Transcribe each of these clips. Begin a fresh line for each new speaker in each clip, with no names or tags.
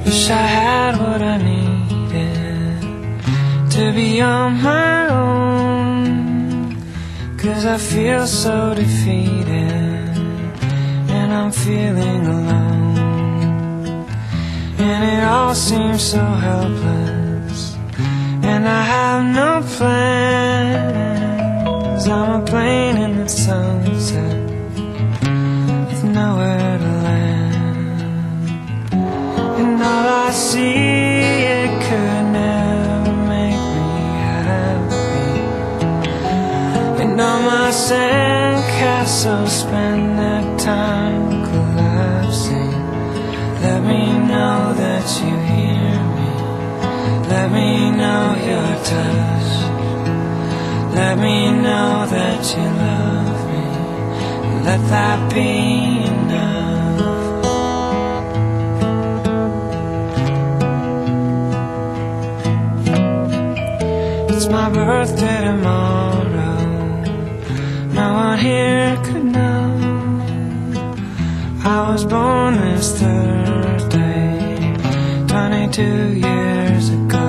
Wish I had what I needed to be on my own, 'cause I feel so defeated and I'm feeling alone, and it all seems so helpless, and I have no plans. I'm a plane in the sunset with nowhere to land, and all I see, it could never make me happy. And all my sandcastles spend their time collapsing. Let me know that you hear me. Let me know you're touched. Let me know that you love me. Let that be enough. It's my birthday tomorrow. No one here could know I was born this Thursday 22 years ago,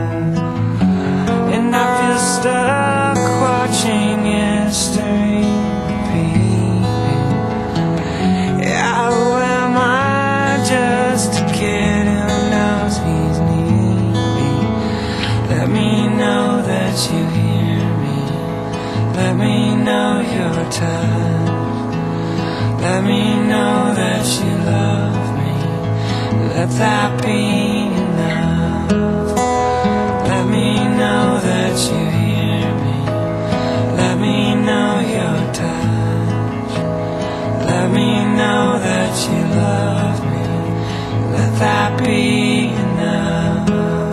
and I feel stuck watching history repeat. Yeah, who am I just a kid who knows he's needing me? Let me know that you hear me. Let me know you're touched. Let me know that you love me. Let that be enough. Let me know that you hear me. Let me know you're touched. Let me know that you love me. Let that be enough.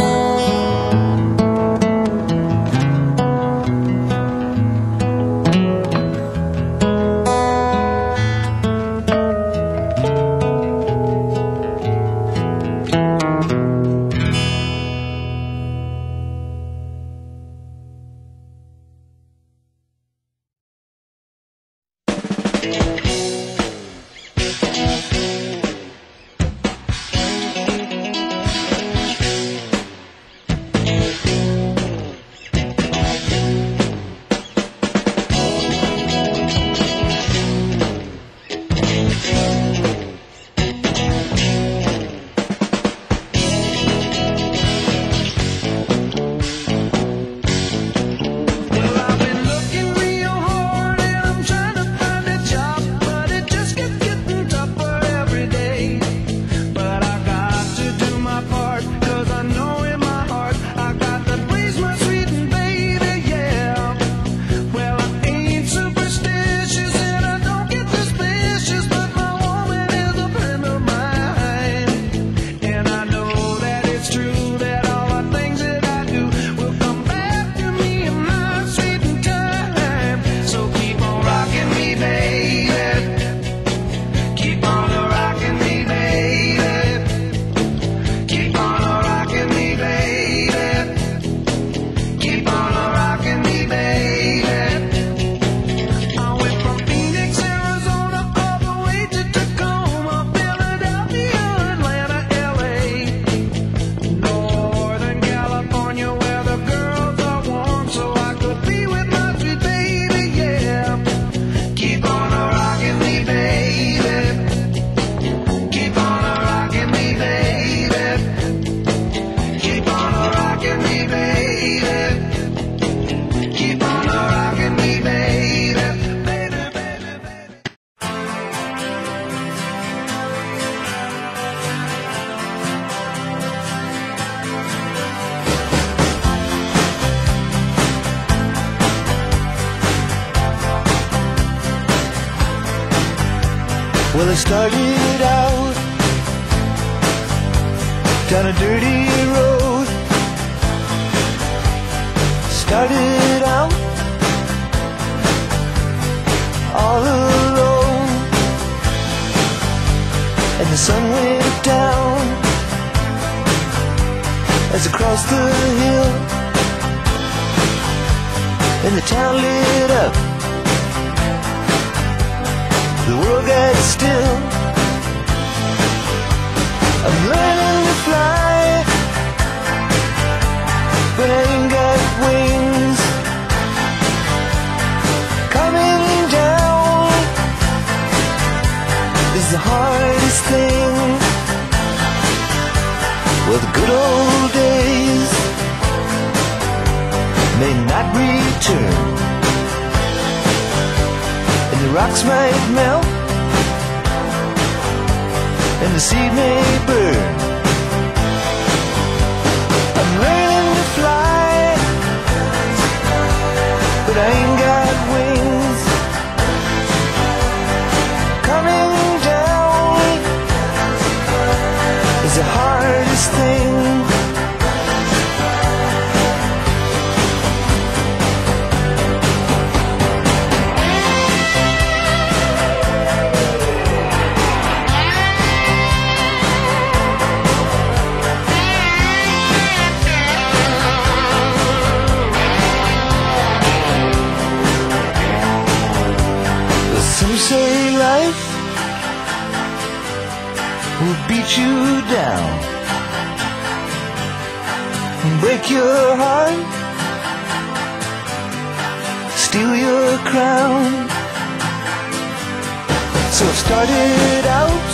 Well, I started out down a dirty road. Started out all alone, and the sun went down as I crossed the hill, and the town lit up. The world got still. I'm learning to fly. Well, the good old days may not return, and the rocks might melt, and the sea may burn. I'm learning to fly, but I ain't got wings. Coming down is the hardest thing. Some say life will beat you down, break your heart, steal your crown. So I've started out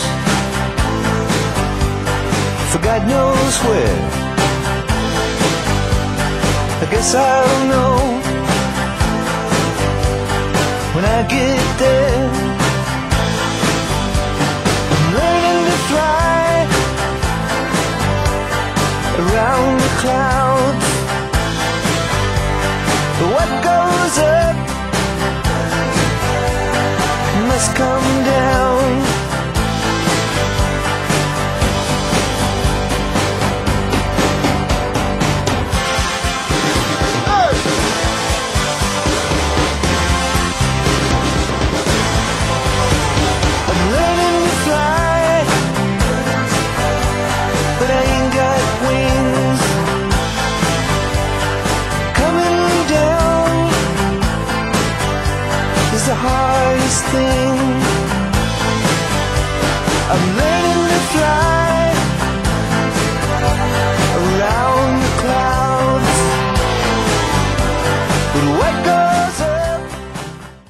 for God knows where. I guess I'll know when I get there. I'm learning to fly around the clouds, but what goes up must come down. The hardest thing I'm learning.